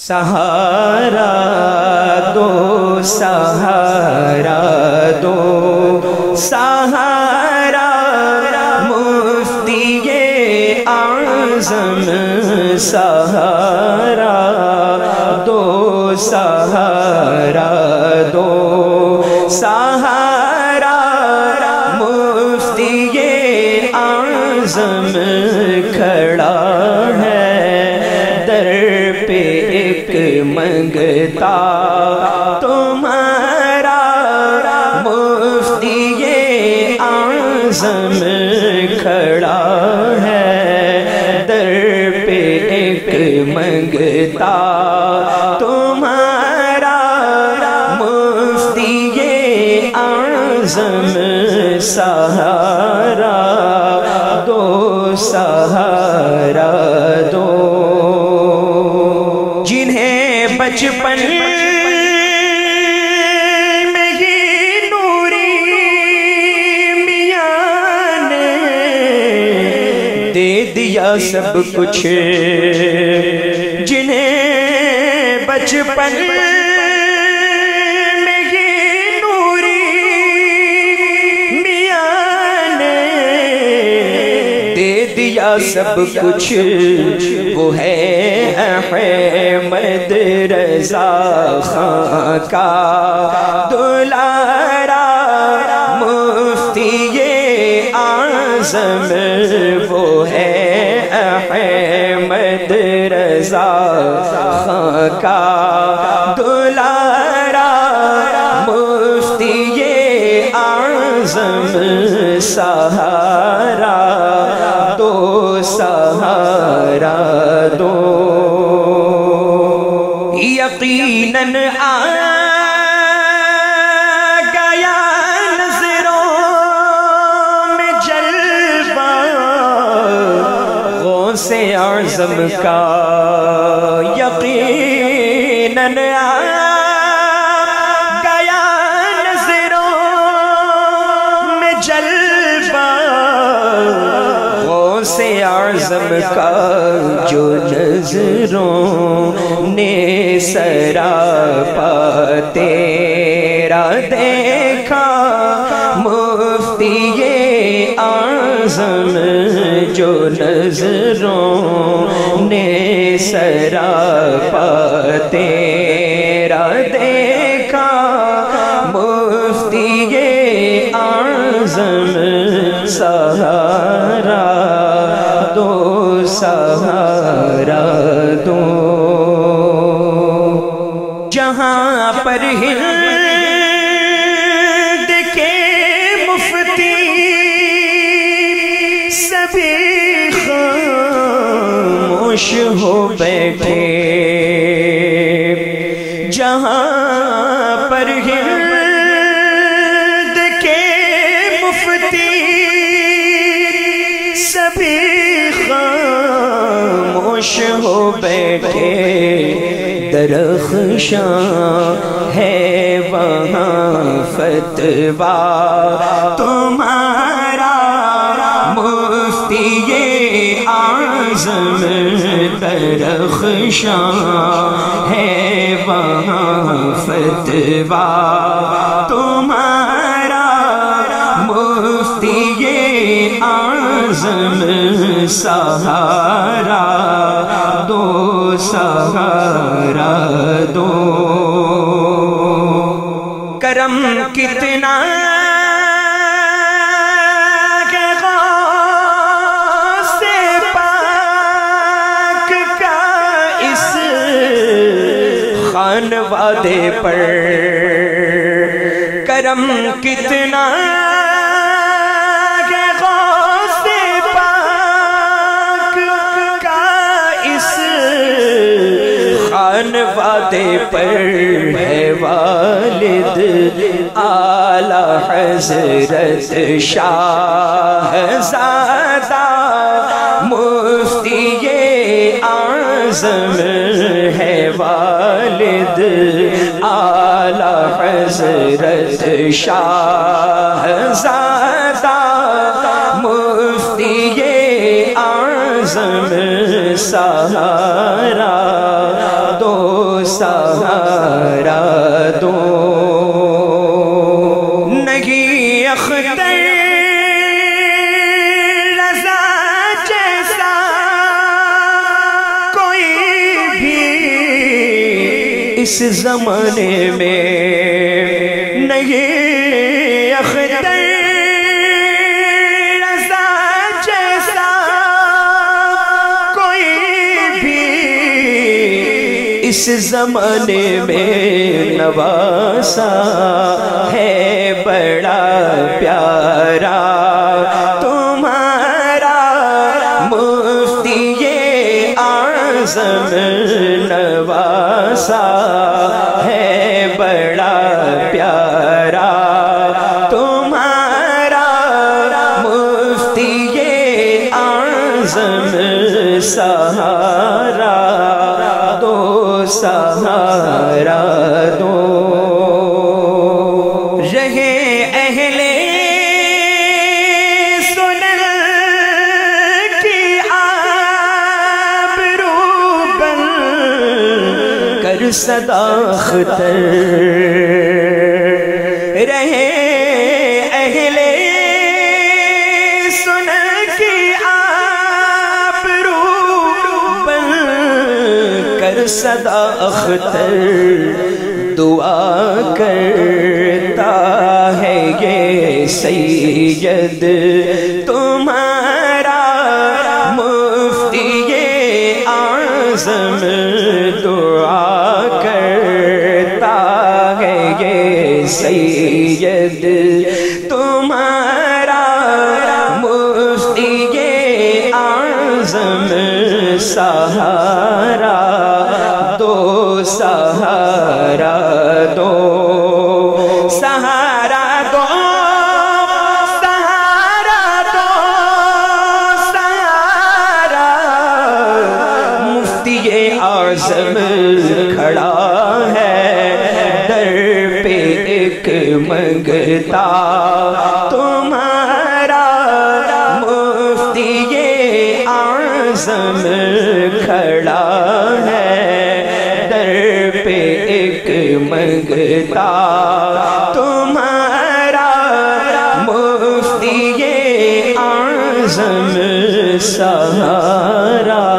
سہارا دو سہارا دو سہارا مفتی اعظم سہارا دو سہارا دو سہارا مفتی اعظم کھڑا ہے در پہ ایک منگتا تمہارا مفتی اعظم کھڑا ہے در پہ ایک منگتا تمہارا مفتی اعظم سہارا دو سہارا دو جنہیں بچپن میں ہی نوری میاں نے دے دیا سب کچھ جنہیں بچپن میں ہی نوری میاں نے دے دیا سب کچھ وہ ہے احمد رضا خان کا دلارا مفتی اعظم وہ ہے احمد رضا خان کا دلارا مفتی اعظم سہارا دو سہارا دو یقیناً آ گیا نظروں میں جلوہ غوث اعظم کا یقیناً آ گیا نظروں میں جلوہ غوث اعظم کا جو نظروں نے سراپا تیرا دیکھا مفتی اعظم جو نظروں نے سراپا تیرا دیکھا مفتی اعظم سہارا دو سہارا دو جہاں پر ہند کے مفتی سبھی خاموش ہو بیٹھے جہاں پر ہند کے مفتی سبھی خاموش ہو بیٹھے درخشاں ہے وہاں فتویٰ تمہارا مفتی اعظم درخشاں ہے وہاں فتویٰ تمہارا مفتی اعظم سہارا دو سہارا دو کرم کتنا کہ غوث پاک کا اس خانوادے پر کرم کتنا کہ غوث پاک کا اس خانوادے پر ہے والد اعلیٰ حضرت شاہزادہ مفتی اعظم ہے والد اعلیٰ حضرت شاہزادہ مفتی اعظم سہارا دو سہارا دو نہیں اختر رضا جیسا کوئی بھی اس زمانے میں نہیں اختر رضا جیسا کوئی بھی اس زمانے میں نواسا ہے بڑا پیارا تمہارا مفتی اعظم نواسا ہے بڑا پیارا تمہارا مفتی اعظم سہارا دو سہارا دو رہے اہل سنن کی آبرو بن کر صدا اختر رہے اہل سنن کی آبرو بن کر صدا اختر دعا کرتا ہے یہ سید تمہارا مفتی اعظم دعا کرتا ہے یہ سید تمہارا مفتی اعظم سہارا دو سہارا دو سہارا دو سہارا دو سہارا مفتی اعظم کھڑا ہے در پہ ایک منگتا تمہارا مفتی اعظم کھڑا ہے در پہ ایک منگتا تمہارا مفتی اعظم سہارا